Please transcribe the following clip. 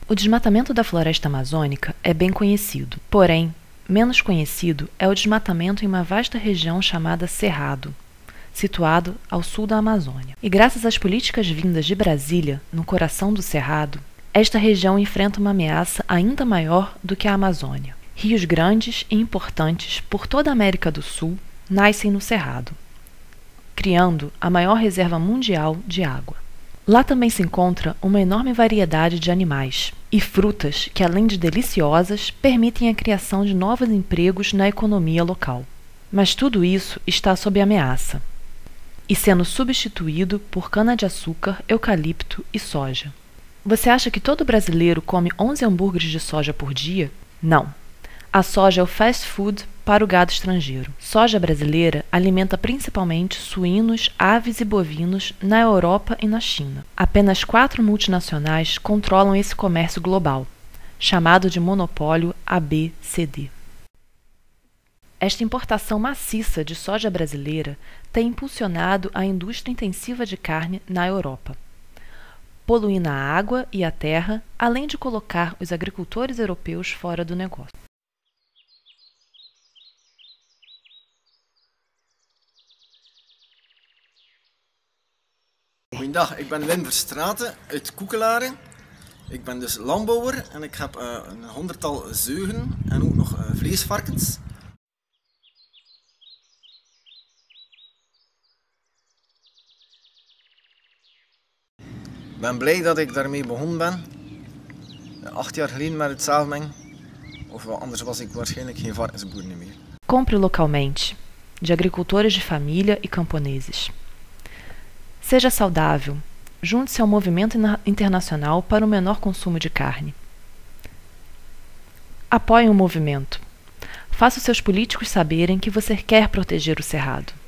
O desmatamento da floresta amazônica é bem conhecido, porém, menos conhecido é o desmatamento em uma vasta região chamada Cerrado, situado ao sul da Amazônia. E graças às políticas vindas de Brasília, no coração do Cerrado, esta região enfrenta uma ameaça ainda maior do que a Amazônia. Rios grandes e importantes por toda a América do Sul nascem no Cerrado, criando a maior reserva mundial de água. Lá também se encontra uma enorme variedade de animais e frutas que, além de deliciosas, permitem a criação de novos empregos na economia local. Mas tudo isso está sob ameaça e sendo substituído por cana-de-açúcar, eucalipto e soja. Você acha que todo brasileiro come 11 hambúrgueres de soja por dia? Não. A soja é o fast food para o gado estrangeiro. Soja brasileira alimenta principalmente suínos, aves e bovinos na Europa e na China. Apenas 4 multinacionais controlam esse comércio global, chamado de monopólio ABCD. Esta importação maciça de soja brasileira tem impulsionado a indústria intensiva de carne na Europa, poluindo a água e a terra, além de colocar os agricultores europeus fora do negócio. Goedendag, ik ben Wim Verstraeten uit Koekelaren. Ik ben dus landbouwer en ik heb een 100-tal zeugen en ook nog vleesvarkens. Ik ben blij dat ik daarmee begonnen ben. 8 jaar geleden met het zaadmengen. Of anders was ik waarschijnlijk geen varkensboer meer. Compre localmente, de agricultores de família e camponeses. Seja saudável. Junte-se ao movimento internacional para o menor consumo de carne. Apoie o movimento. Faça os seus políticos saberem que você quer proteger o Cerrado.